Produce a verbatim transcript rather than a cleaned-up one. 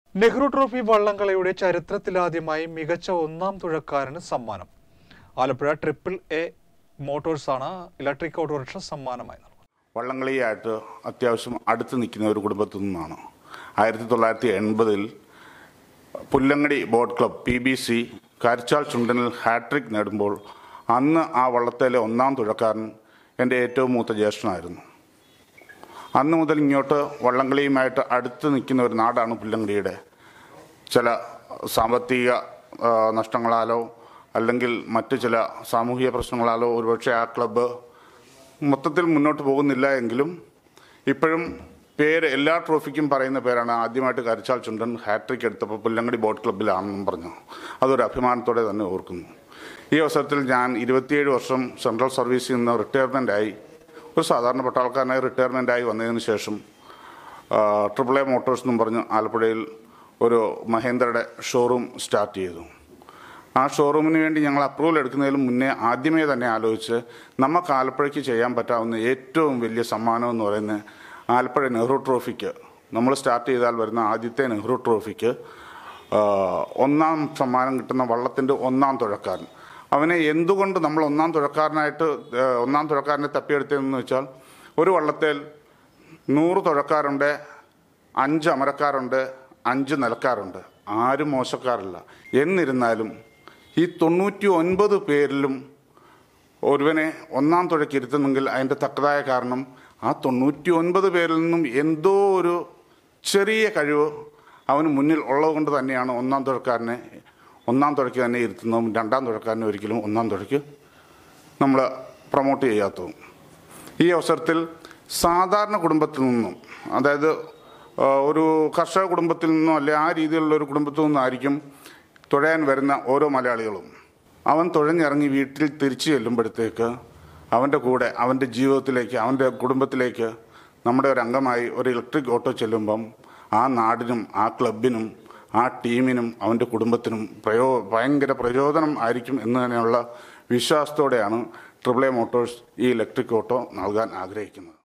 Nehru trophy വള്ളംകളിയുടെ ചരിത്രത്തിലാദ്യമായി മികച്ച ഒന്നാം തുഴക്കാരന് സമ്മാനം. ആലപ്പുഴ ട്രിപ്പിൾ എ മോട്ടോഴ്സാണ് ഇലക്ട്രിക് ഓട്ടോറിക്ഷ സമ്മാനമായി നൽകുന്നത്. വള്ളംകളിയായിട്ട് അത്യാവശ്യം അടുത്ത് നിൽക്കുന്ന ഒരു കുടുംബത്തിൽ നിന്നാണ്. ആയിരത്തി തൊള്ളായിരത്തി എൺപതിൽ Pullangadi boat club P B C Karichal ചുണ്ടനിൽ ഹാട്രിക് നേടുമ്പോൾ അന്ന് ആ വള്ളത്തിലെ ഒന്നാം തുഴക്കാരൻ എൻ്റെ ഏറ്റവും മൂത്ത ജ്യേഷ്ഠനായിരുന്നു. അന്ന് മുതൽ ഇങ്ങോട്ട് വള്ളംകളിയുമായിട്ട് അടുത്ത് നിൽക്കുന്ന ഒരു നാടാണ് പുല്ലങ്ങടിയുടെ. ചില സാമ്പത്തിക നഷ്ടങ്ങളാലോ അല്ലെങ്കിൽ മറ്റു ചില സാമൂഹിക പ്രശ്നങ്ങളാലോ ഒരുപക്ഷെ ആ ക്ലബ്ബ് മൊത്തത്തിൽ മുന്നോട്ട് പോകുന്നില്ല എങ്കിലും ഇപ്പോഴും പേര് എല്ലാ ട്രോഫിക്കും പറയുന്ന പേരാണ്. ആദ്യമായിട്ട് കാരിച്ചാൽ ചുണ്ടൻ ഹാട്രിക് എടുത്തപ്പോൾ പുല്ലങ്ങടി ബോട്ട് ക്ലബ്ബിലാണെന്നും പറഞ്ഞു. അതൊരു അഭിമാനത്തോടെ തന്നെ ഓർക്കുന്നു. ഈ അവസരത്തിൽ ഞാൻ ഇരുപത്തിയേഴ് വർഷം സെൻട്രൽ സർവീസിൽ നിന്ന് റിട്ടയർമെൻ്റായി ഒരു സാധാരണ പട്ടാളക്കാരനായി റിട്ടയർമെൻ്റായി വന്നതിന് ശേഷം ട്രിപ്പിൾ എ മോട്ടോഴ്സ് എന്നും പറഞ്ഞ് ആലപ്പുഴയിൽ ഒരു മഹേന്ദ്രയുടെ ഷോറൂം സ്റ്റാർട്ട് ചെയ്തു. ആ ഷോറൂമിന് വേണ്ടി ഞങ്ങൾ അപ്രൂവൽ എടുക്കുന്നതിന് മുന്നേ ആദ്യമേ തന്നെ ആലോചിച്ച് നമുക്ക് ആലപ്പുഴയ്ക്ക് ചെയ്യാൻ പറ്റാവുന്ന ഏറ്റവും വലിയ സമ്മാനം എന്ന് പറയുന്നത് ആലപ്പുഴ നെഹ്റു ട്രോഫിക്ക്, നമ്മൾ സ്റ്റാർട്ട് ചെയ്താൽ വരുന്ന ആദ്യത്തെ നെഹ്റു ട്രോഫിക്ക് ഒന്നാം സമ്മാനം കിട്ടുന്ന വള്ളത്തിൻ്റെ ഒന്നാം തുഴക്കാരൻ. അവനെ എന്തുകൊണ്ട് നമ്മൾ ഒന്നാം തുഴക്കാരനായിട്ട് ഒന്നാം തുഴക്കാരനെ തപ്പിയെടുത്തതെന്ന് വെച്ചാൽ, ഒരു വള്ളത്തിൽ നൂറ് തുഴക്കാരുണ്ട്, അഞ്ച് അമരക്കാരുണ്ട്, അഞ്ച് നിലക്കാരുണ്ട്, ആരും മോശക്കാരല്ല. എന്നിരുന്നാലും ഈ തൊണ്ണൂറ്റി ഒൻപത് പേരിലും ഒരുവനെ ഒന്നാം തുഴയ്ക്ക് ഇരുത്തുന്നെങ്കിൽ അതിൻ്റെ തക്കതായ കാരണം ആ തൊണ്ണൂറ്റി ഒൻപത് പേരിൽ നിന്നും എന്തോ ഒരു ചെറിയ കഴിവ് അവന് മുന്നിൽ ഉള്ളതുകൊണ്ട് തന്നെയാണ് ഒന്നാം തുഴക്കാരനെ ഒന്നാം തുഴയ്ക്ക് തന്നെ ഇരുത്തുന്നതും രണ്ടാം തുഴക്കാരനെ ഒരിക്കലും ഒന്നാം തുഴയ്ക്ക് നമ്മൾ പ്രൊമോട്ട് ചെയ്യാത്തതും. ഈ അവസരത്തിൽ സാധാരണ കുടുംബത്തിൽ നിന്നും, അതായത് ഒരു കർഷക കുടുംബത്തിൽ നിന്നോ അല്ലെ ആ രീതിയിലുള്ള ഒരു കുടുംബത്തിൽ നിന്നായിരിക്കും തുഴയാൻ വരുന്ന ഓരോ മലയാളികളും. അവൻ തുഴഞ്ഞിറങ്ങി വീട്ടിൽ തിരിച്ചു ചെല്ലുമ്പോഴത്തേക്ക് അവൻ്റെ കൂടെ അവൻ്റെ ജീവിതത്തിലേക്ക് അവൻ്റെ കുടുംബത്തിലേക്ക് നമ്മുടെ ഒരു അംഗമായി ഒരു ഇലക്ട്രിക് ഓട്ടോ ചെല്ലുമ്പം ആ നാടിനും ആ ക്ലബിനും ആ ടീമിനും അവൻ്റെ കുടുംബത്തിനും പ്രയോ ഭയങ്കര പ്രചോദനം ആയിരിക്കും എന്ന് തന്നെയുള്ള വിശ്വാസത്തോടെയാണ് ട്രിപ്പിൾ എ മോട്ടോഴ്സ് ഈ ഇലക്ട്രിക് ഓട്ടോ നൽകാൻ ആഗ്രഹിക്കുന്നത്.